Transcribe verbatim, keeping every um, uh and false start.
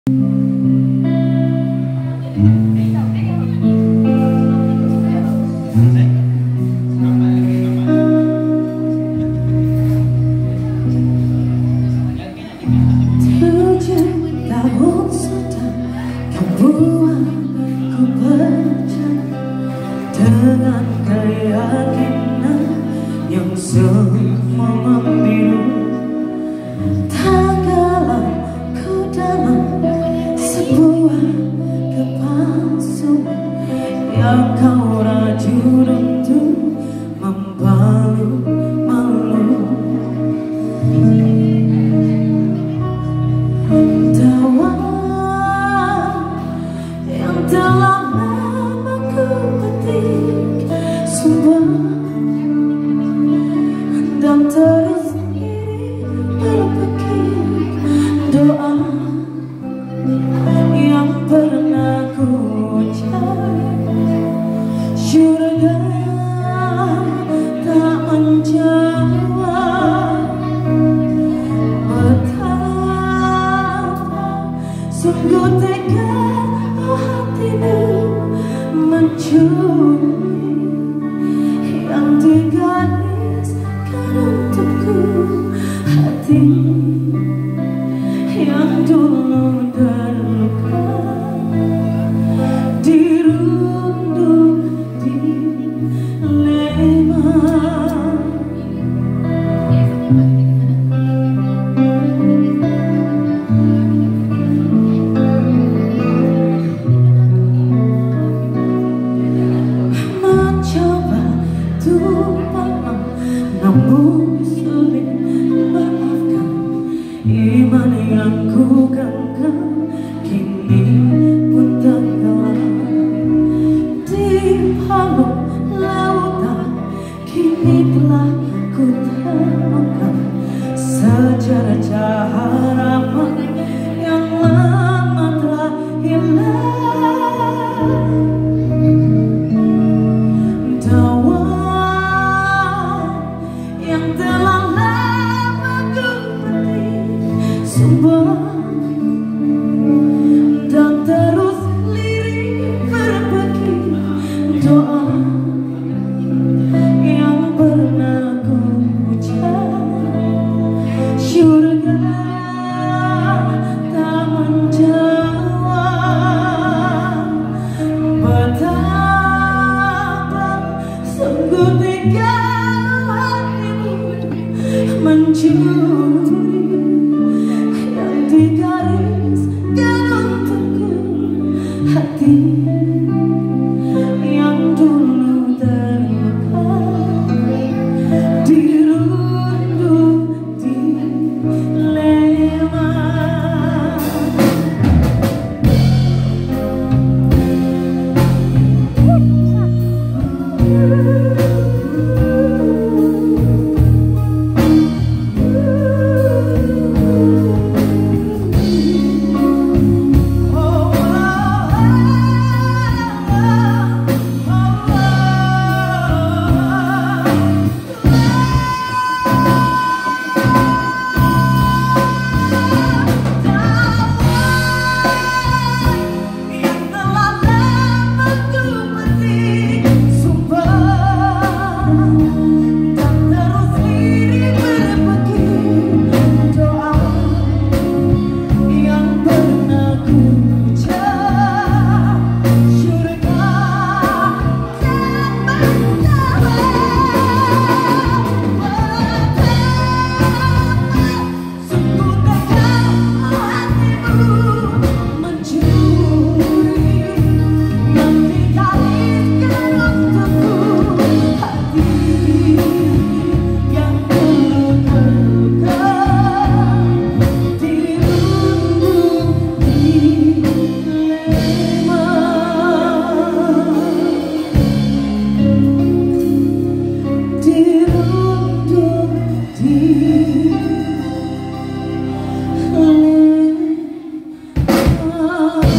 Dengan keyakinan yang semua membiru, tenggelam ku dalam sebuah kepalsuan yang kau raju untuk membalut malu. Dawai yang telah lama ku petik dan terus sendiri berpikir doa yang pernah ku ucap. Syurga tak menjawab, betapa sungguh tega hatimu mencuri yang digariskan untukku, hati yang dulu terluka dirundung dilema. Namun sulit maafkan, iman yang ku genggam kini pun tenggelam di palung lautan. Kini telah ku temukan sejarah harapan yang lama telah hilang. Yang telah lama ku petik dan terus lirik berbagi doa yang pernah ku ucap. Syurga tak menjawab, betapa sungguh tega mencuri yang digariskan untukku, hati yang dulu terluka dirundung dilema. Oh